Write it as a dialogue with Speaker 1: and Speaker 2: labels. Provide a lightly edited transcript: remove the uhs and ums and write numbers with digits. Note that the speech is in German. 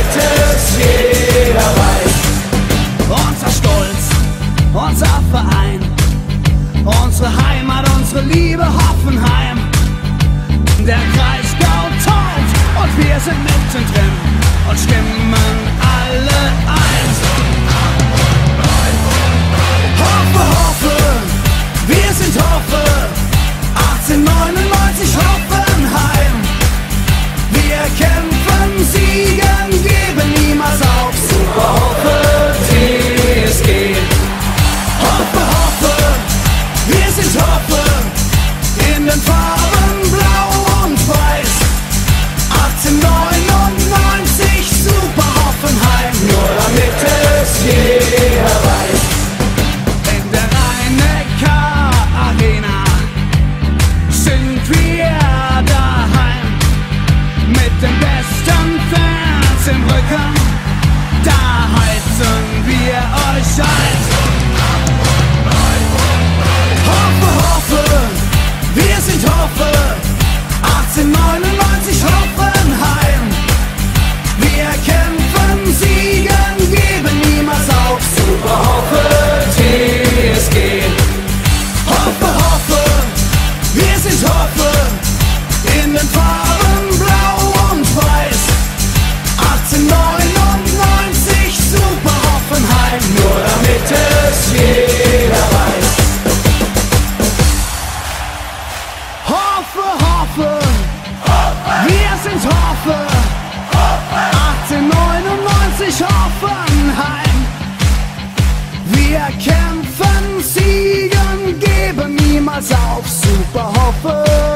Speaker 1: damit es jeder weiß.
Speaker 2: Unser Stolz, unser Verein, unsere Heimat, unsere Liebe Hoffenheim. Der Kreisgau tobt und wir sind mittendrin und stimmen alle ein. Hoffe, hoffe, wir sind Hoffe, 1899 Hoffenheim. Wir kämpfen, siegen, geben niemals auf.
Speaker 1: Super Hoffe, TSG.
Speaker 2: Hoffe, hoffe, wir sind Hoffe, in den Farben blau und weiß. 1899 Super Hoffenheim,
Speaker 1: Nur damit es jeder weiß.
Speaker 2: in der Rhein-Neckar-Arena sind wir daheim. Mit den besten Fans im Rücken, da heizen wir euch ein. Hoffe, hoffe, wir sind Hoffe, 1899 Hoffenheim. Wir kämpfen, siegen, geben niemals auf.
Speaker 1: Super Hoffe, TSG.
Speaker 2: Hoffe, hoffe, wir sind Hoffe, in den Farben blau und weiß. 1899 Super Hoffenheim,
Speaker 1: Nur damit es jeder weiß.
Speaker 2: Hoffe, hoffe, wir sind Hoffe, 1899 Hoffenheim. Wir kämpfen, siegen, geben niemals auf. Super Hoffe.